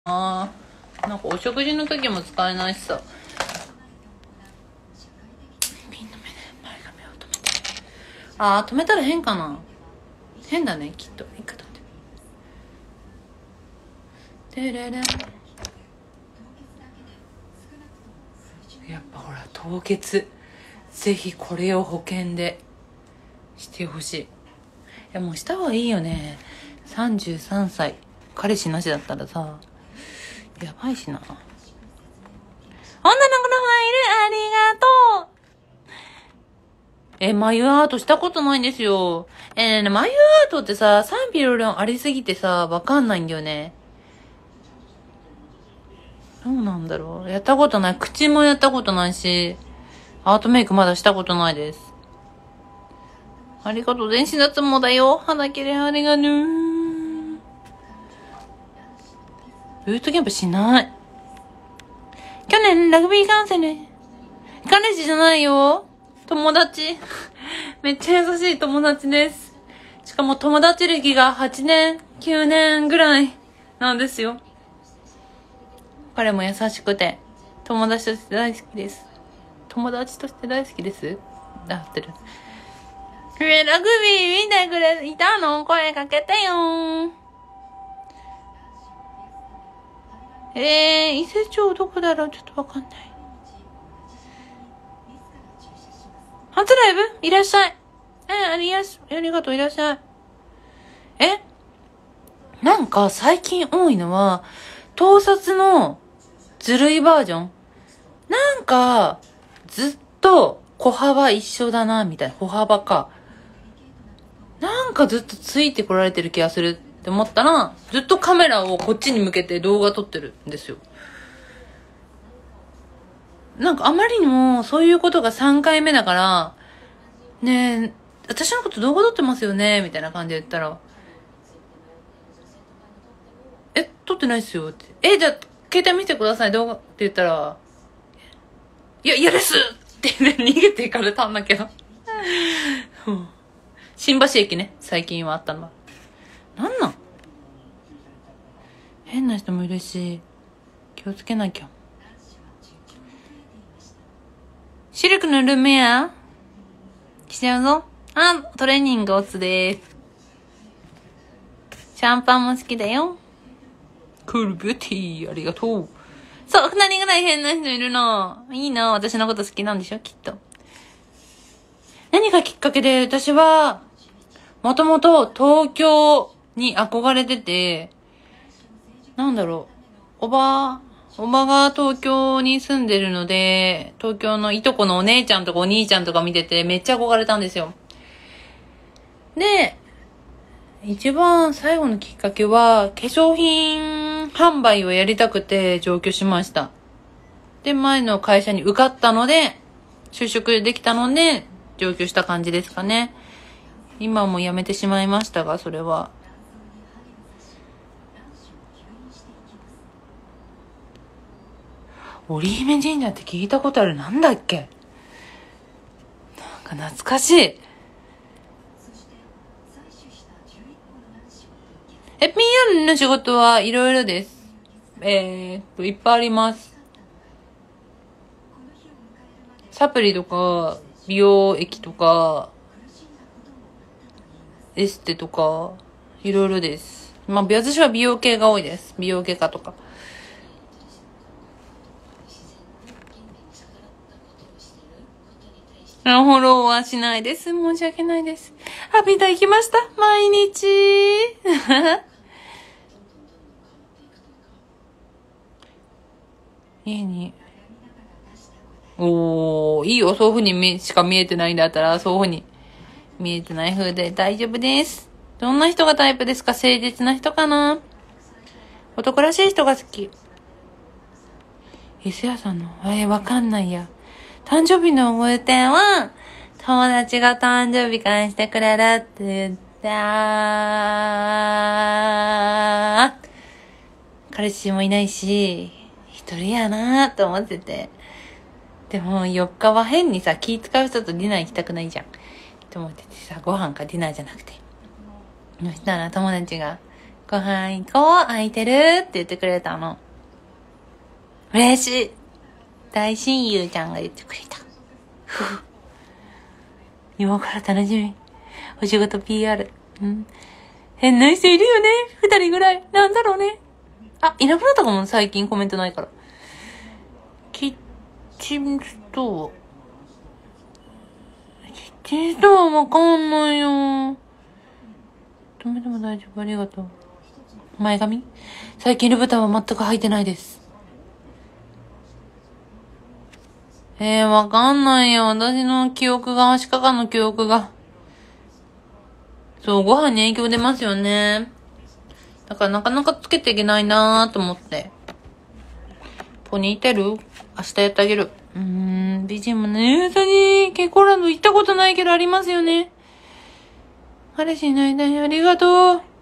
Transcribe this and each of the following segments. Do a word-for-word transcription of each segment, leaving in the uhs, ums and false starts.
あー、なんかお食事の時も使えないしさ。ピンの目で前髪を止めて。あー、止めたら変かな。変だね、きっと。一回止めて。てれれん。やっぱほら、凍結。ぜひこれを保険でしてほしい。いや、もうした方がいいよね。さんじゅうさんさい。彼氏なしだったらさ、やばいしな。女の子のファイル、ありがとう。え、眉アートしたことないんですよ。えー、眉アートってさ、賛否両論ありすぎてさ、わかんないんだよね。どうなんだろう。やったことない。口もやったことないし、アートメイクまだしたことないです。ありがとう。全身脱毛だよ。肌綺麗、ありがとう。ブートキャンプしない。去年ラグビー観戦ね。彼氏じゃないよ。友達。めっちゃ優しい友達です。しかも友達歴がはちねん、きゅうねんぐらいなんですよ。彼も優しくて、友達として大好きです。友達として大好きです。だってる。え、ラグビー見てくれ、いたの？声かけてよ。えー、伊勢町どこだろう？ちょっとわかんない。初ライブ？いらっしゃい。えー、ありやす、ありがとう、いらっしゃい。え？なんか最近多いのは、盗撮のずるいバージョン。なんか、ずっと歩幅一緒だな、みたいな。歩幅か。なんかずっとついてこられてる気がするって思ったら、ずっとカメラをこっちに向けて動画撮ってるんですよ。なんかあまりにもそういうことがさんかいめだから、ねえ、私のこと動画撮ってますよねみたいな感じで言ったら、え、撮ってないっすよって。え、じゃあ、携帯見てください、動画って言ったら、いや、嫌ですってね、逃げていかれたんだけど。新橋駅ね、最近はあったのは。なんなん？変な人もいるし、気をつけなきゃ。シルクのルームウェア着ちゃうぞ。あ、トレーニングオツでーす。シャンパンも好きだよ。クールビューティー、ありがとう。そう、二人ぐらい変な人いるの。いいな、私のこと好きなんでしょ、きっと。何がきっかけで、私は、もともと東京に憧れてて、なんだろう、おば、おばが東京に住んでるので、東京のいとこのお姉ちゃんとかお兄ちゃんとか見ててめっちゃ憧れたんですよ。で、一番最後のきっかけは、化粧品販売をやりたくて上京しました。で、前の会社に受かったので、就職できたので、上京した感じですかね。今も辞めてしまいましたが、それは。織姫神社って聞いたことある。なんだっけ？なんか懐かしい。え、ピーアール の仕事はいろいろです。えーっと、いっぱいあります。サプリとか、美容液とか、エステとか、いろいろです。まあ、私は美容系が多いです。美容外科とか。フォローはしないです。申し訳ないです。あ、ビタ行きました。毎日。家に。おー、いいよ。そういう風に見しか見えてないんだったら、そういう風に見えてない風で大丈夫です。どんな人がタイプですか？誠実な人かな？男らしい人が好き。伊勢屋さんのえー、わかんないや。誕生日の覚えては、友達が誕生日会してくれるって言った。彼氏もいないし、一人やなーと思ってて。でもよっかは変にさ、気使う人とディナー行きたくないじゃん。と思っててさ、ご飯かディナーじゃなくて。そしたら友達がご飯行こう、空いてるって言ってくれたの。嬉しい。大親友ちゃんが言ってくれた。ふふ。今から楽しみ。お仕事 ピーアール。うん。変な人いるよね。二人ぐらい。なんだろうね。あ、いなくなったかも。最近コメントないから。キッチンストア。キッチンストアわかんないよ。止めても大丈夫。ありがとう。前髪？最近ルブタンは全く履いてないです。えー、わかんないよ。私の記憶が、足利の記憶が。そう、ご飯に影響出ますよね。だからなかなかつけていけないなーと思って。ポニーテール明日やってあげる。うーん、美人もね、私、ケコランド行ったことないけどありますよね。彼氏いないね。ありがとう。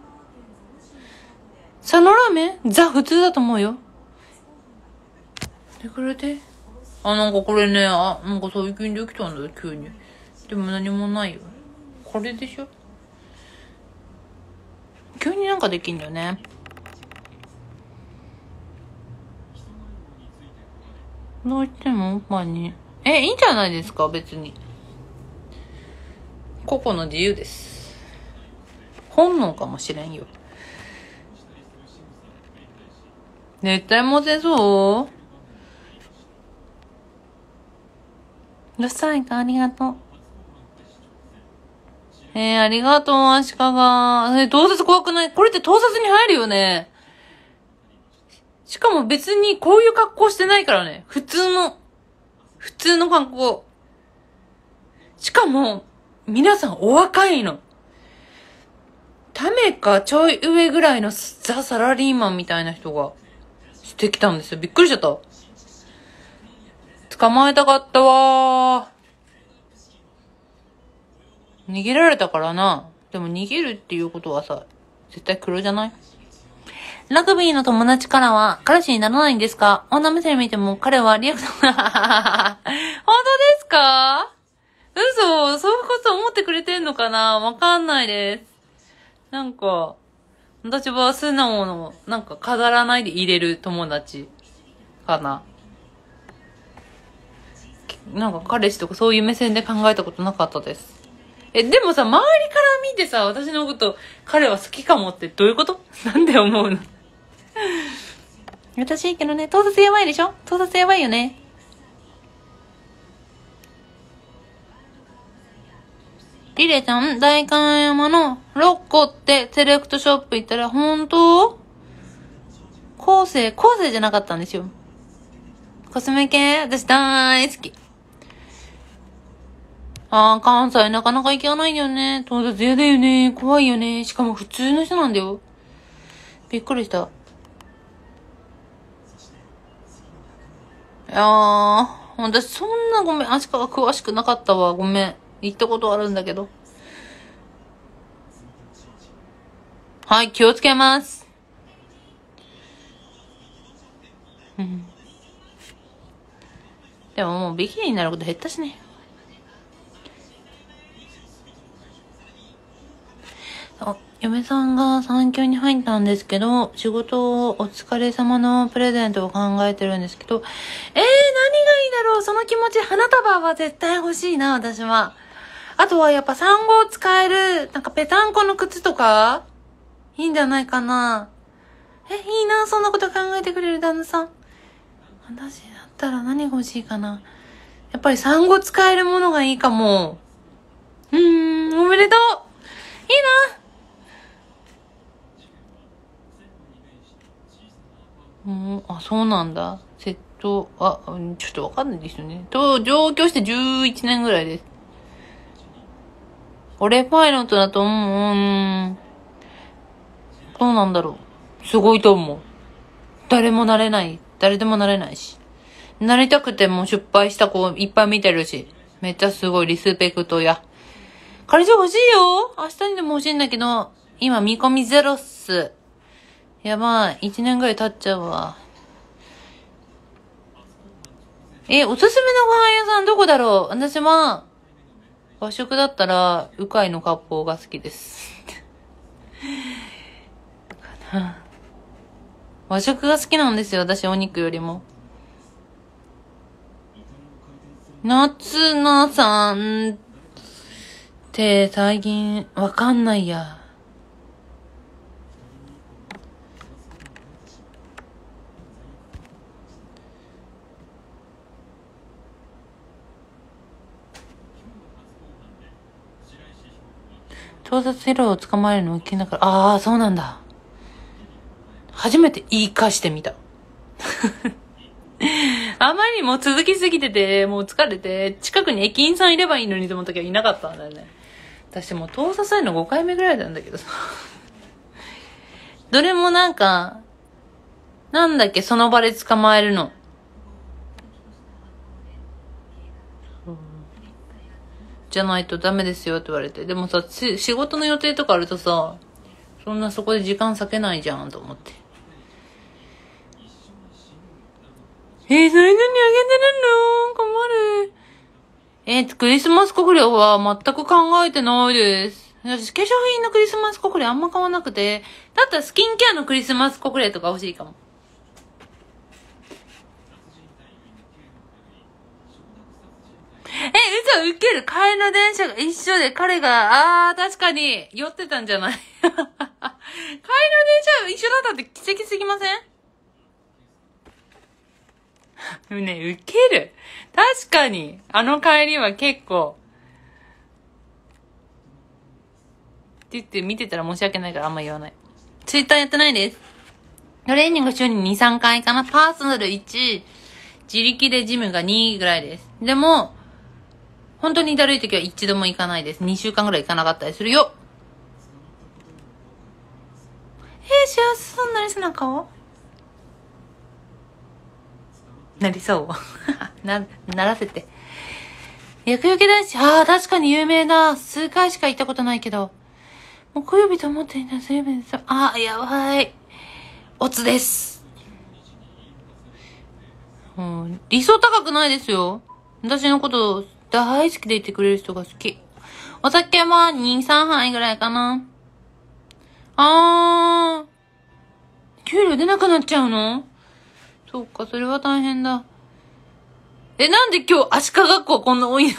佐野ラーメンザ普通だと思うよ。でくれて。あ、なんかこれね、あ、なんか最近できたんだよ、急に。でも何もないよ。これでしょ？急になんかできんだよね。どうしてもおっぱいに。え、いいんじゃないですか、別に。個々の自由です。本能かもしれんよ。絶対モテそう。うるさいか、ありがとう。えー、ありがとう、アシカが。え、盗撮怖くない？これって盗撮に入るよね。しかも別にこういう格好してないからね。普通の、普通の格好。しかも、皆さんお若いの。ためかちょい上ぐらいのザ・サラリーマンみたいな人がしてきたんですよ。びっくりしちゃった。捕まえたかったわー。逃げられたからな。でも逃げるっていうことはさ、絶対黒じゃない？ラグビーの友達からは、彼氏にならないんですか？女目線見ても彼はリアクション、本当ですか？嘘、そういうこと思ってくれてんのかな？わかんないです。なんか、私は素直の、なんか飾らないで入れる友達かな。なんか彼氏とかそういう目線で考えたことなかったです。え、でもさ、周りから見てさ、私のこと彼は好きかもってどういうこと？なんで思うの？私いいけどね、盗撮やばいでしょ？盗撮やばいよね。リレちゃん、代官山のろっこってセレクトショップ行ったら、本当？後世、後世じゃなかったんですよ。コスメ系私大好き。あー、関西なかなか行かないよね。盗撮嫌だよね。怖いよね。しかも普通の人なんだよ。びっくりした。いやー、私そんなごめん。足利詳しくなかったわ。ごめん。行ったことあるんだけど。はい、気をつけます。うん。でももうビキニになること減ったしね。嫁さんが産休に入ったんですけど、仕事をお疲れ様のプレゼントを考えてるんですけど、えー、何がいいだろう？その気持ち、花束は絶対欲しいな、私は。あとはやっぱ産後使える、なんかペタンコの靴とかいいんじゃないかな。え、いいな、そんなこと考えてくれる旦那さん。私だったら何が欲しいかな。やっぱり産後使えるものがいいかも。うーん、おめでとう。いいな。うん、あ、そうなんだ。セット、あ、ちょっとわかんないですよね。と、上京してじゅういちねんぐらいです。俺パイロットだと思う。うん。どうなんだろう。すごいと思う。誰もなれない。誰でもなれないし。なりたくても失敗した子いっぱい見てるし。めっちゃすごいリスペクトや。彼女欲しいよ。明日にでも欲しいんだけど、今見込みゼロっす。やばい。いちねんぐらい経っちゃうわ。え、おすすめのご飯屋さんどこだろう？私は、和食だったら、うかいの割烹が好きです。 和食が好きなんですよ、私お肉よりも。夏菜さんって最近わかんないや。盗撮ヘロを捕まえるのを聞きながら、ああ、そうなんだ。初めて言い返してみた。あまりにも続きすぎてて、もう疲れて、近くに駅員さんいればいいのにと思ったけどいなかったんだよね。私もう盗撮されるのごかいめぐらいなんだけどさ。どれもなんか、なんだっけ、その場で捕まえるの。じゃないとダメですよって言われて。でもさ、仕事の予定とかあるとさ、そんなそこで時間割けないじゃんと思って。えー、それ何あげてるの？困る。えー、クリスマス国領は全く考えてないです。私、化粧品のクリスマス国領あんま買わなくて、だったらスキンケアのクリスマス国領とか欲しいかも。え、嘘、ウケる。帰りの電車が一緒で、彼が、あー、確かに、酔ってたんじゃない？帰りの電車一緒だったって奇跡すぎません？ね、ウケる。確かに、あの帰りは結構、って言って見てたら申し訳ないからあんま言わない。ツイッターやってないです。トレーニング週にに、さんかいかな。パーソナルいち、自力でジムがにぐらいです。でも、本当にだるい時は一度も行かないです。にしゅうかんぐらい行かなかったりするよ。えー、幸せそうになりそうな顔なりそうな、ならせて。薬よけ男子、ああ、確かに有名だ。数回しか行ったことないけど。木曜日と思っていた水曜日です。ああ、やばい。オツです。うん、理想高くないですよ。私のこと大好きでいてくれる人が好き。お酒はに、さんはいぐらいかな。あー。給料出なくなっちゃうの？そうか、それは大変だ。え、なんで今日足利学校こんな多いの？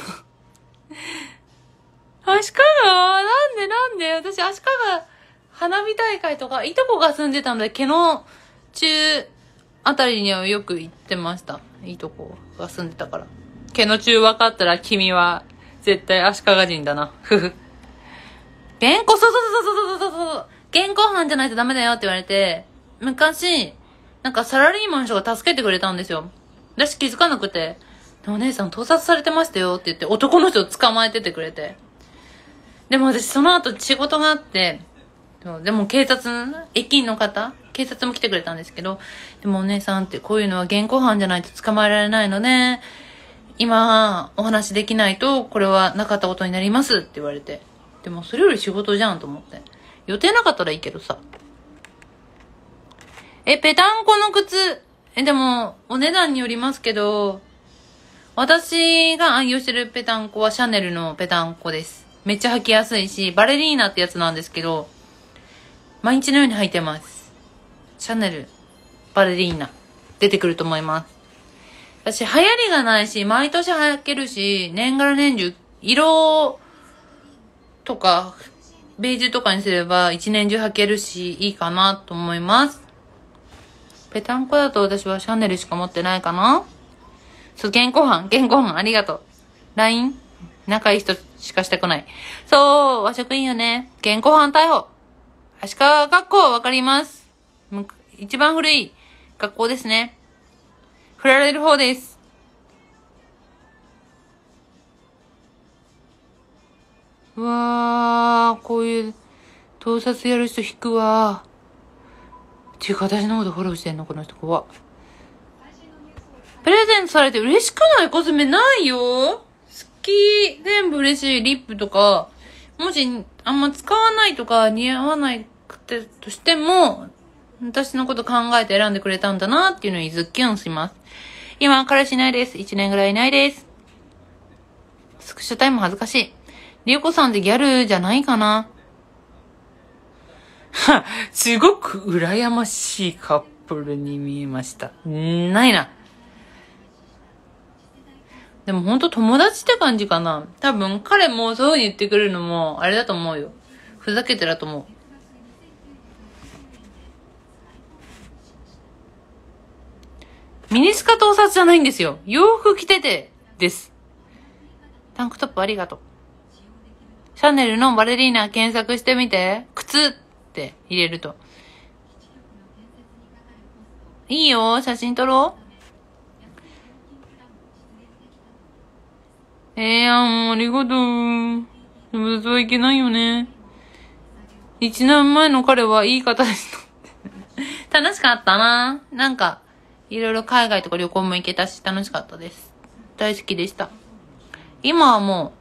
足利なんでなんで私足利花火大会とか、いとこが住んでたんで、毛の中あたりにはよく行ってました。いとこが住んでたから。毛の中分かったら君は絶対足利人だな。ふふ。原稿、そうそうそうそうそうそうそう。現行犯じゃないとダメだよって言われて、昔、なんかサラリーマンの人が助けてくれたんですよ。私気づかなくて、お姉さん盗撮されてましたよって言って男の人を捕まえててくれて。でも私その後仕事があって、でも警察、駅員の方、警察も来てくれたんですけど、でもお姉さんってこういうのは現行犯じゃないと捕まえられないので、今お話できないとこれはなかったことになりますって言われて。でもそれより仕事じゃんと思って。予定なかったらいいけどさ。え、ペタンコの靴。え、でも、お値段によりますけど、私が愛用してるペタンコはシャネルのペタンコです。めっちゃ履きやすいし、バレリーナってやつなんですけど、毎日のように履いてます。シャネル、バレリーナ、出てくると思います。私、流行りがないし、毎年履けるし、年がら年中、色とか、ベージュとかにすれば一年中履けるし、いいかなと思います。ペタンコだと私はシャネルしか持ってないかな。そう、現行犯、現行犯、ありがとう。ライン 仲いい人しかしたくない。そう、和食いいよね。現行犯逮捕。足利学校わかります。一番古い学校ですね。振られる方です。うわー、こういう盗撮やる人引くわー。っていうか私のことフォローしてんのこの人怖っ。プレゼントされて嬉しくない？コスメないよ。好き。全部嬉しい。リップとか。もしあんま使わないとか似合わないくてとしても、私のこと考えて選んでくれたんだなっていうのにズッキュンします。今彼氏いないです。一年ぐらいいないです。スクショタイム恥ずかしい。りゅうこさんってギャルじゃないかな。 は、すごく羨ましいカップルに見えました。んないな。でもほんと友達って感じかな。多分彼もそういう風に言ってくれるのもあれだと思うよ。ふざけてだと思う。ミニスカ盗撮じゃないんですよ。洋服着ててです。タンクトップありがとう。シャネルのバレリーナ検索してみて。靴って入れると。いいよ、写真撮ろう。ええー、もうありがとう。でもそうはいけないよね。一年前の彼はいい方でした。楽しかったな。なんか、いろいろ海外とか旅行も行けたし、楽しかったです。大好きでした。今はも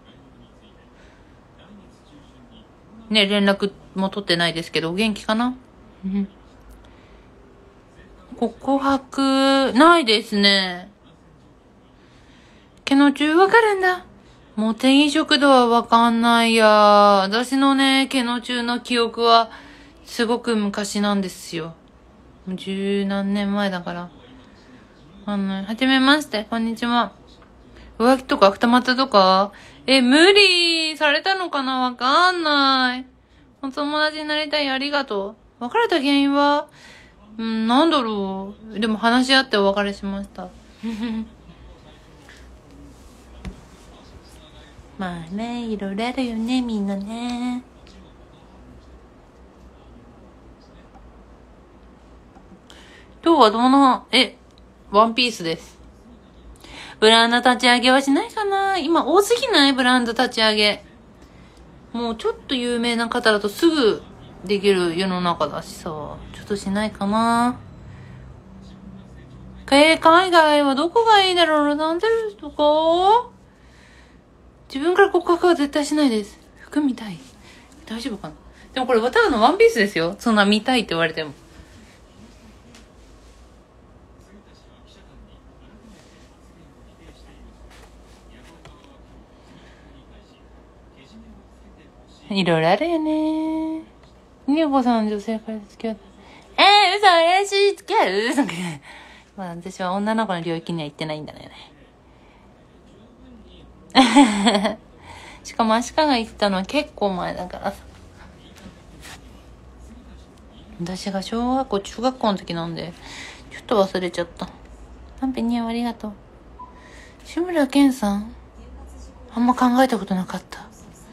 う、ね、連絡も取ってないですけど、お元気かな？うん。告白、ないですね。毛の中わかるんだ。もう定義食堂はわかんないや。私のね、毛の中の記憶は、すごく昔なんですよ。もう十何年前だから。あの、はじめまして、こんにちは。浮気とか二股とかえ、無理されたのかなわかんない。お友達になりたい、ありがとう。別れた原因はうん、なんだろう。でも話し合ってお別れしました。まあね、いろいろあるよね、みんなね。今日はどの、え、ワンピースです。ブランド立ち上げはしないかな？今多すぎないブランド立ち上げ。もうちょっと有名な方だとすぐできる世の中だしさ。ちょっとしないかな。海外はどこがいいだろう？ロサンゼルスとか？自分から告白は絶対しないです。服見たい？大丈夫かな？でもこれただのワンピースですよ。そんな見たいって言われても。いろいろあるよね。ニコさん女性から付き合った。えー、嘘、怪しい、付き合う嘘。まあ私は女の子の領域には行ってないんだよね。しかも足利行ったのは結構前だからさ。私が小学校、中学校の時なんで、ちょっと忘れちゃった。パンペニアありがとう。志村けんさん？あんま考えたことなかった。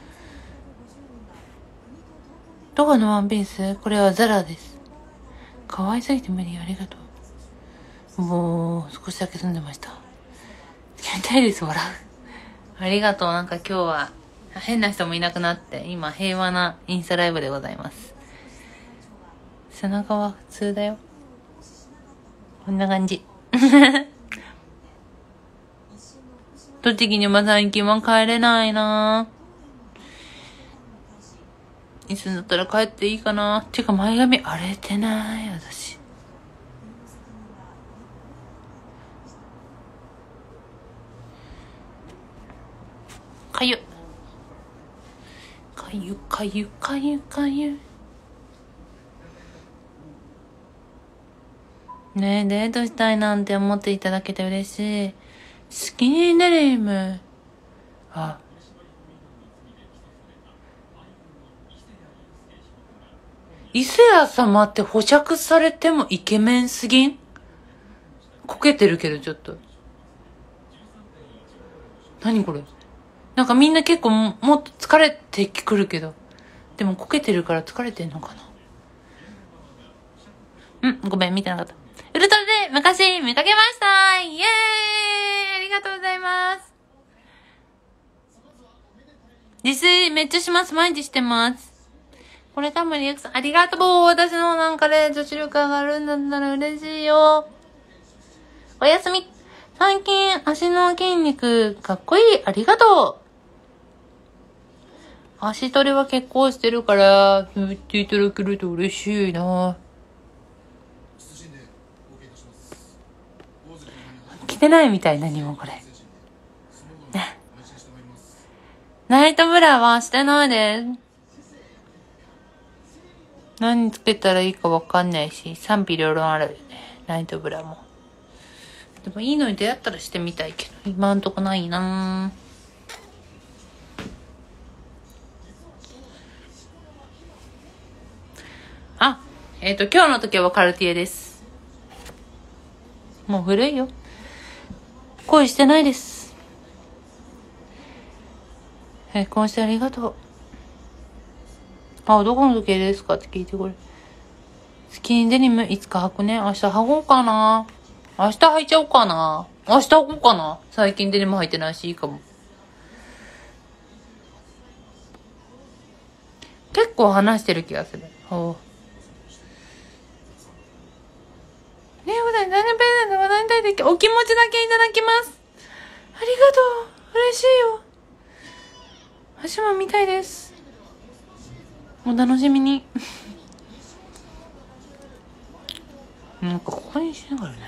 どこのワンピース？これはザラです。可愛すぎて無理、ありがとう。もう、少しだけ住んでました。付き合いたいです、笑う。ありがとう。なんか今日は、変な人もいなくなって、今平和なインスタライブでございます。背中は普通だよ。こんな感じ。栃木にも最近は帰れないないつになったら帰っていいかな。てか前髪荒れてない、私。かゆ。かゆかゆかゆかゆ。ねえ、デートしたいなんて思っていただけて嬉しい。スキニーデリム。あ。伊勢谷様って保釈されてもイケメンすぎん？こけてるけどちょっと。何これ？なんかみんな結構もっと疲れてくるけど。でもこけてるから疲れてんのかな？うん、ごめん、見てなかった。ウルトラで昔見かけました。イエーイ！ありがとうございます。自炊めっちゃします。毎日してます。これ多分リアクションありがとう。私のなんかね、女子力上がるんだったら嬉しいよ。おやすみ。最近足の筋肉かっこいい。ありがとう。足トレは結構してるから、言っていただけると嬉しいな。着てないみたい、何もこれ。ね。ナイトブラはしてないです。 何つけたらいいかわかんないし、賛否両論あるよね。ナイトブラも。でもいいのに出会ったらしてみたいけど、今んとこないなぁ。あ、えっと、今日の時はカルティエです。もう古いよ。恋してないです。結婚してありがとう。あ、どこの時計ですかって聞いてこれ。スキニーデニムいつか履くね。明日履こうかな。明日履いちゃおうかな。明日履こうかな。最近デニム履いてないしいいかも。結構話してる気がする。ほう。ねえ、ほら、何のペンダント話題でお気持ちだけいただきます。ありがとう。嬉しいよ。足も見たいです。お楽しみに。なんかここにしながらね。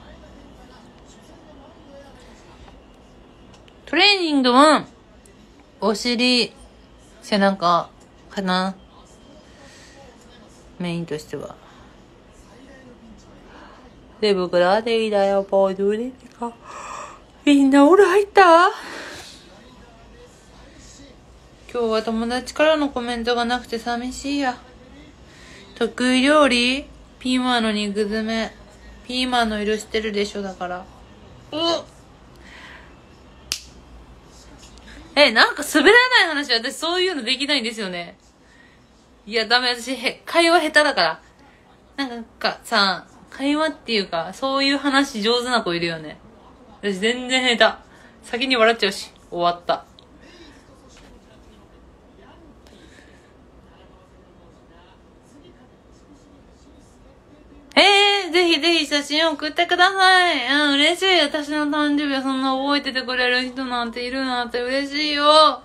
トレーニングは、お尻、背中かな。メインとしては。手袋でいいだよ、ポーズ売れてか。みんなお風呂入った？今日は友達からのコメントがなくて寂しいや。得意料理？ピーマンの肉詰め。ピーマンの色してるでしょ、だから。うっえ、なんか滑らない話、私そういうのできないんですよね。いや、ダメ、私、へ、会話下手だから。なんかさ、会話っていうか、そういう話上手な子いるよね。私全然下手。先に笑っちゃうし、終わった。えー、ぜひぜひ写真送ってください。うん、嬉しい。私の誕生日をそんな覚えててくれる人なんているなんて嬉しいよ。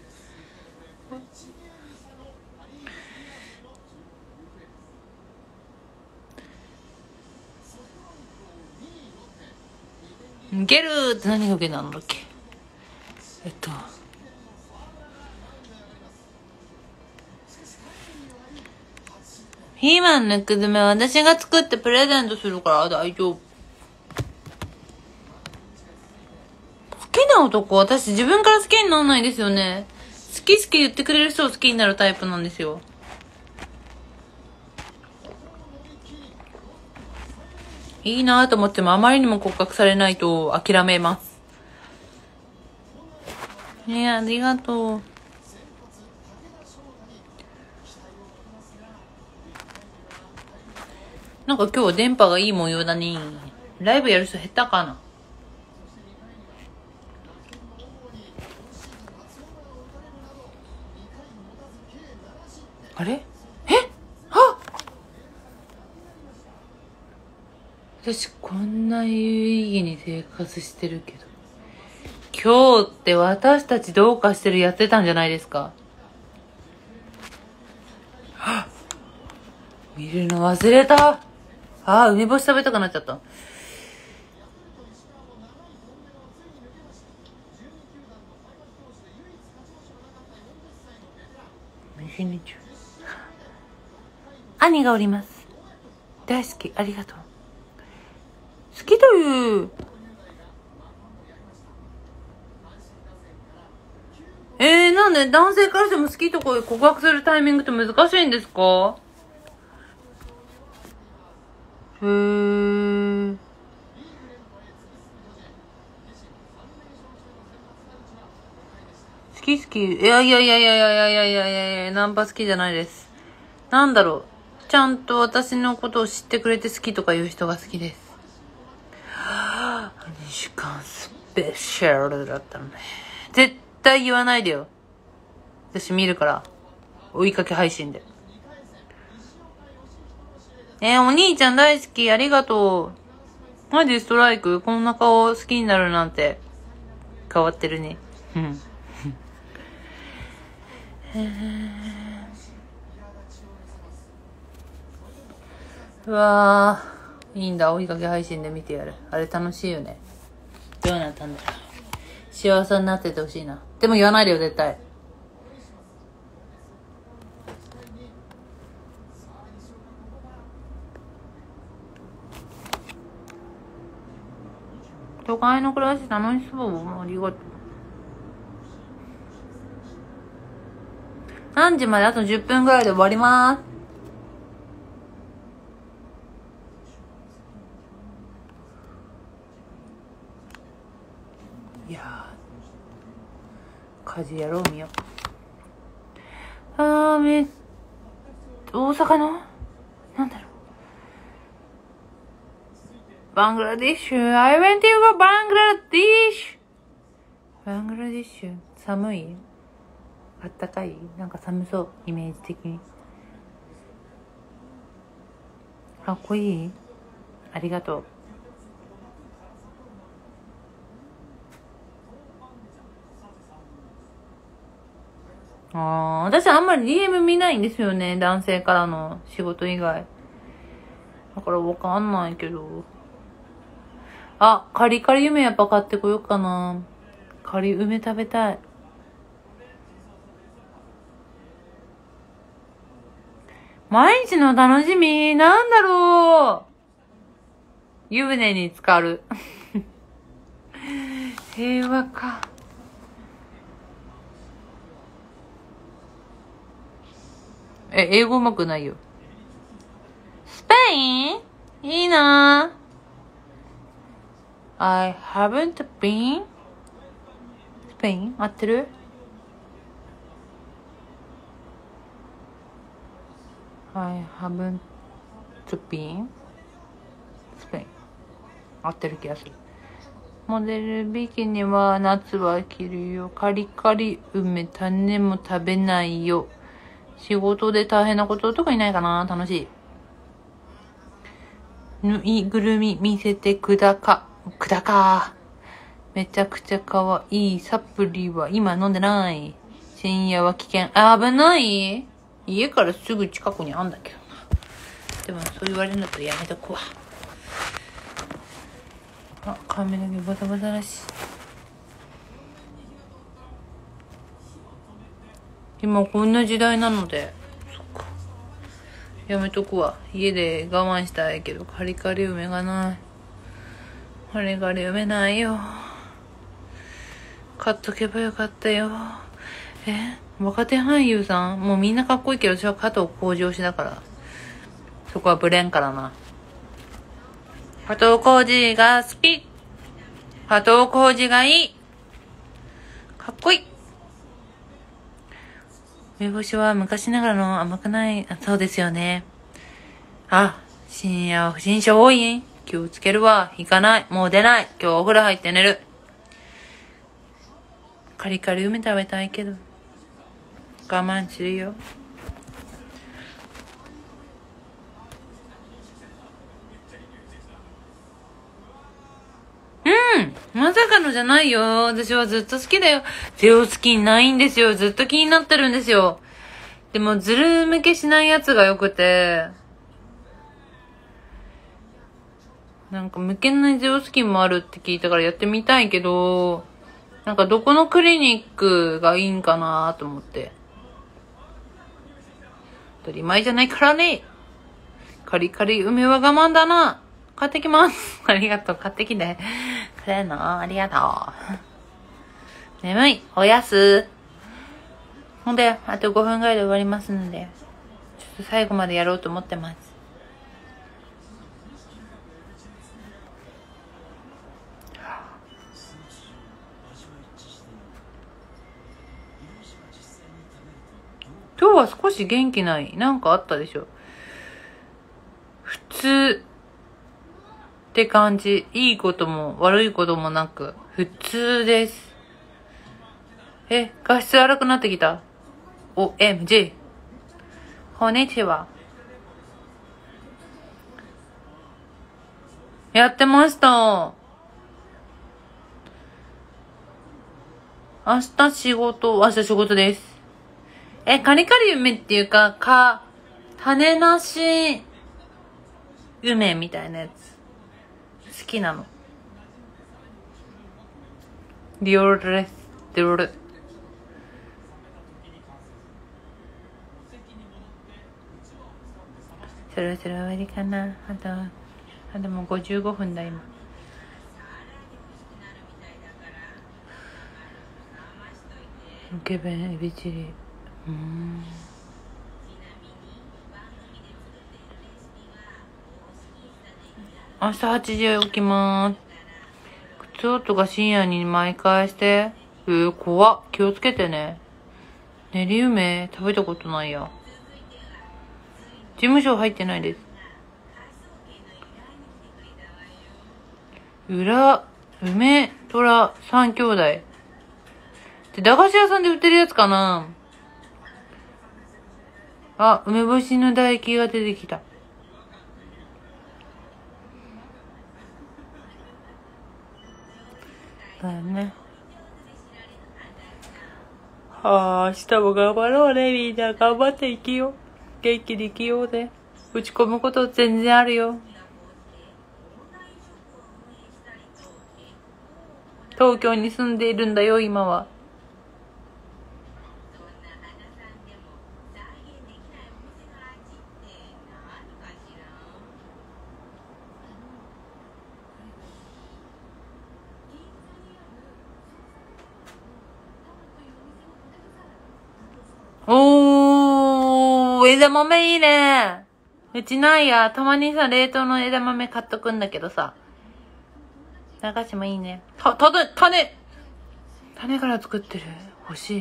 ゲルーって何がゲなんだっけ。えっと。ピーマンの肉詰めは私が作ってプレゼントするから大丈夫。好きな男、私自分から好きにならないですよね。好き好き言ってくれる人を好きになるタイプなんですよ。いいなぁと思ってもあまりにも告白されないと諦めます。ねえ、ありがとう。なんか今日は電波がいい模様だね。ライブやる人下手かな。あれ？え？あ！私こんな有意義に生活してるけど。今日って私たちどうかしてるやってたんじゃないですか？はっ！見るの忘れた。ああ、梅干し食べたくなっちゃった。兄がおります。大好き、ありがとう。好きという。えー、なんで男性からしても好きとか告白するタイミングって難しいんですか？へー。好き好き。いやいやいやいやいやいやいやいやいやいや、ナンパ好きじゃないです。なんだろう。ちゃんと私のことを知ってくれて好きとか言う人が好きです。はぁ、にじかんスペシャルだったのね。絶対言わないでよ。私見るから。追いかけ配信で。えー、お兄ちゃん大好き。ありがとう。マジストライク？こんな顔好きになるなんて。変わってるね。うん。うわー、いいんだ。追いかけ配信で見てやる。あれ楽しいよね。どうなったんだろう。幸せになっててほしいな。でも言わないでよ、絶対。 都会の暮らし楽しそう。ありがとう。何時まであとじゅっぷんぐらいで終わりまーす。いやー、家事やろうみよ。あー、め、大阪のなんだろう。バングラディッシュ。I went to バングラディッシュ。バングラディッシュ。寒い？あったかい？なんか寒そう、イメージ的に。かっこいい？ありがとう。ああ、私あんまり ディーエム 見ないんですよね。男性からの仕事以外。だからわかんないけど。あ、カリカリ梅やっぱ買ってこようかな。カリ梅食べたい。毎日の楽しみなんだろう。湯船に浸かる。平和か。え、英語うまくないよ。スペインいいなぁ。I haven't been スペイン合ってる？ I haven't been スペイン合ってる気がする。モデルビキニは夏は着るよ。カリカリ梅種も食べないよ。仕事で大変なこと特にないかな。楽しい。ぬいぐるみ見せてくだか。くだか。めちゃくちゃかわいい。サプリは今飲んでない。深夜は危険。あ、危ない？家からすぐ近くにあんだけどな。でもそう言われるんだったらやめとくわ。あ、髪の毛バタバタだし。今こんな時代なので、そっか。やめとくわ。家で我慢したいけど、カリカリ梅がない。カリカリ梅ないよ。買っとけばよかったよ。え、若手俳優さんもうみんなかっこいいけど、私は加藤浩次推しだから。そこはブレんからな。加藤浩次が好き。加藤浩次がいい。かっこいい。梅干しは昔ながらの甘くない、あ、そうですよね。あ、深夜不審者多い？気をつけるわ。行かない。もう出ない。今日お風呂入って寝る。カリカリ梅食べたいけど。我慢するよ。うん。まさかのじゃないよ。私はずっと好きだよ。ゼオスキンないんですよ。ずっと気になってるんですよ。でも、ずる向けしないやつが良くて。なんか、向けないゼオスキンもあるって聞いたからやってみたいけど、なんかどこのクリニックがいいんかなと思って。当たり前じゃないからね。カリカリ梅は我慢だな。買ってきます。ありがとう。買ってきて。くれるの？ありがとう。眠い。おやす。ほんで、あとごふんぐらいで終わりますので、ちょっと最後までやろうと思ってます。今日は少し元気ない。なんかあったでしょ。普通って感じ。いいことも悪いこともなく、普通です。え、画質荒くなってきた。お、エムジー。こんにちは。やってました。明日仕事、明日仕事です。え、カリカリ梅っていうか、か、種なし梅みたいなやつ。好きなの。ディオールです。ディオール。そろそろ終わりかな。あと、あともうごじゅうごふんだ、今。 ロケ弁エビチリ。うーん。明日はちじ起きまーす。靴音が深夜に毎回して。えー、怖っ。気をつけてね。練り梅食べたことないや。事務所入ってないです。裏、梅虎三兄弟。で、駄菓子屋さんで売ってるやつかな。あ、梅干しの唾液が出てきた。だよね。はあ、明日も頑張ろうね、みんな。頑張って生きよう。元気に生きようね。打ち込むこと全然あるよ。東京に住んでいるんだよ、今は。おー、枝豆いいね。うちないや。たまにさ、冷凍の枝豆買っとくんだけどさ。駄菓子もいいね。た、ただ、種、種から作ってる。欲しい。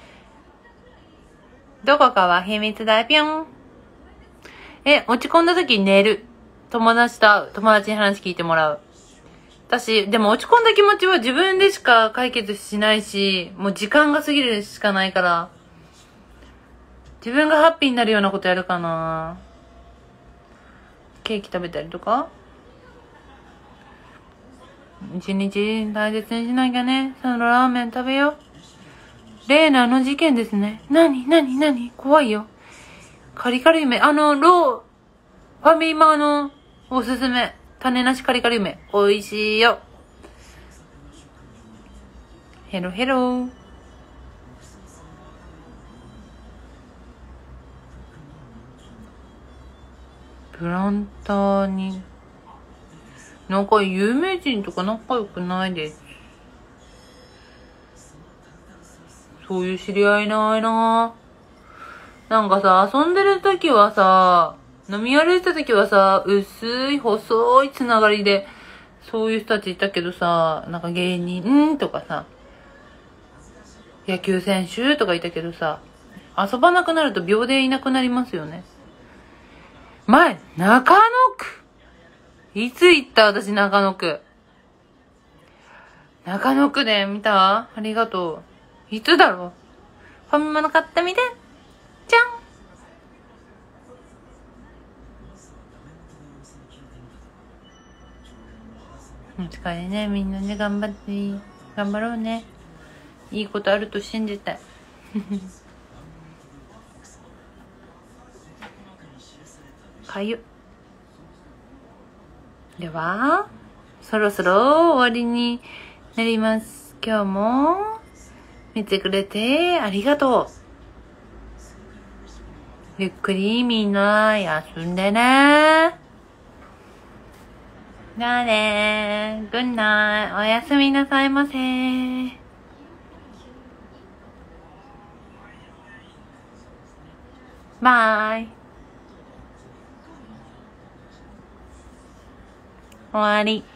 どこかは秘密だよ、ぴょん。え、落ち込んだ時に寝る。友達と会う。友達に話聞いてもらう。私、でも落ち込んだ気持ちは自分でしか解決しないし、もう時間が過ぎるしかないから、自分がハッピーになるようなことやるかな。ケーキ食べたりとか。一日大切にしなきゃね。そのラーメン食べよう。例のあの事件ですね。なになになに怖いよ。カリカリ梅。あの、ロー、ファミマのおすすめ。種なしカリカリ梅。美味しいよ。ヘロヘロ。プランターに。なんか有名人とか仲良くないです。そういう知り合いないな。なんかさ、遊んでる時はさ、飲み歩いた時はさ、薄い細いつながりで、そういう人たちいたけどさ、なんか芸人とかさ、野球選手とかいたけどさ、遊ばなくなると秒でいなくなりますよね。前、中野区いつ行った私中野区。中野区で見た？ありがとう。いつだろう？ファミマの買ってみて。じゃん。お疲れね。みんなね、頑張って、頑張ろうね。いいことあると信じたい。かゆ。では、そろそろ終わりになります。今日も見てくれてありがとう。ゆっくりみんな休んでね。じゃあねー。グッナイ。おやすみなさいませー。バイ。終わり。